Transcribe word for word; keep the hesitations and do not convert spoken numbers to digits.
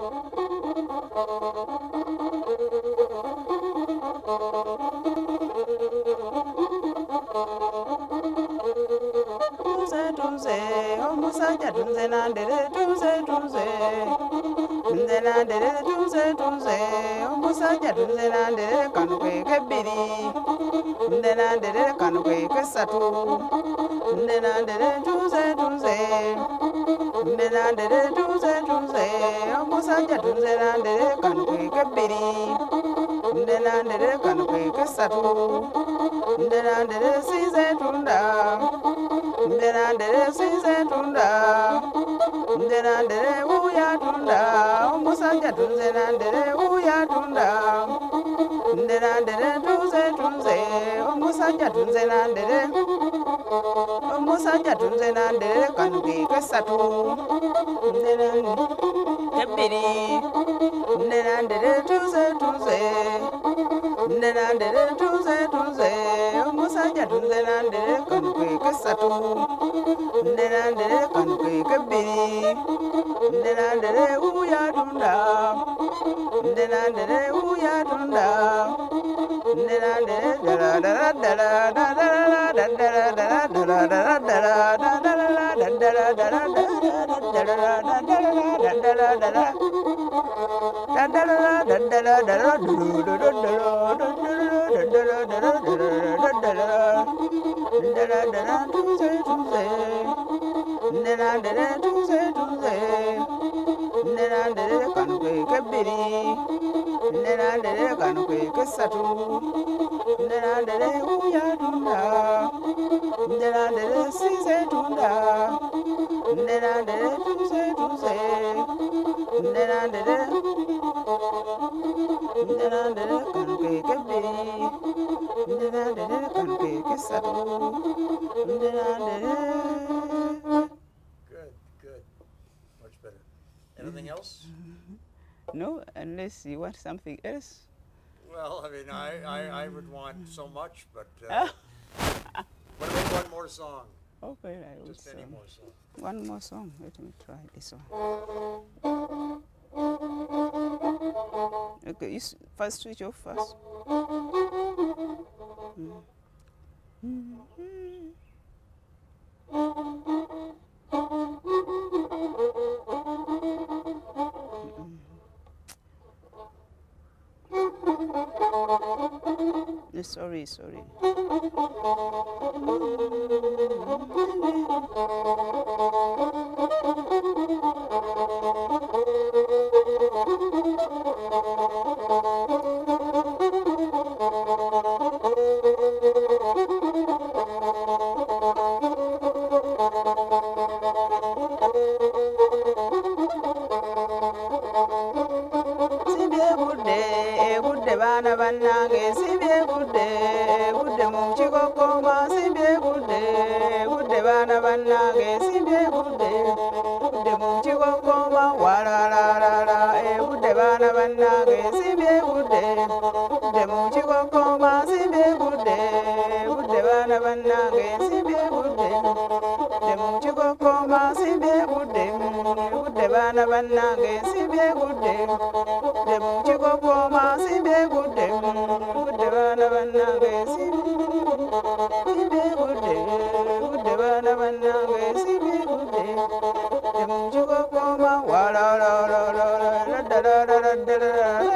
Tunze, omusajja tunze nandere, tunze tunze. Tunze nandere, tunze tunze, omusajja tunze nandere, kano kwe kebbiri. Tunze nandere, kano kwe kesatu. Tunze nandere, tunze tunze. Tunze nandere, tunze tunze, omusajja tunze nandere, kano kwe kebbiri. Tunze nandere, kano kwe kesatu. Tunze nandere, size tunda. Nderandere size tunda, nderandere uya tunda, omusajja tunze nandere uya tunda, nderandere tunze tunze, omusajja tunze nandere, omusajja tunze nandere kano ke kesatu, nderandere kebbiri, nderandere tunze tunze, nderandere tunze tunze, omusajja tunze nandere kano ke kesatu. Nderandere kano kwe kebbiri, nderandere uya tunda, nderandere uya tunda, nderandere dala dala dala dala dala dala dala dala dala dala dala nderandere tunze tunze, nderandere kano kwe kebbiri, nderandere kano kwe kesatu, nderandere uya tunda, nderandere size tunda, nderandere tunze tunze, nderandere nderandere kano kwe kebbiri, nderandere kano kwe kesatu, nderandere. Anything else? No, unless you want something else. Well, I mean, I, I, I would want so much, but uh, what about one more song? Okay, I will. Just any song. more song. One more song. Let me try this one. Okay, you s first switch off first. Mm. Mm-hmm. No, sorry, sorry. Bana banange sibye budde budde mu kikokoma sibye budde budde bana banange sibye budde budde mu kikokoma walalalala e budde bana banange sibye budde budde mu kikokoma sibye budde budde bana banange sibye budde budde mu kikokoma sibye budde budde bana banange sibye budde budde mu kikokoma sibye budde budde bana banange sibye budde budde bana banange sibye budde budde mu kikokoma wala la la la la la la la la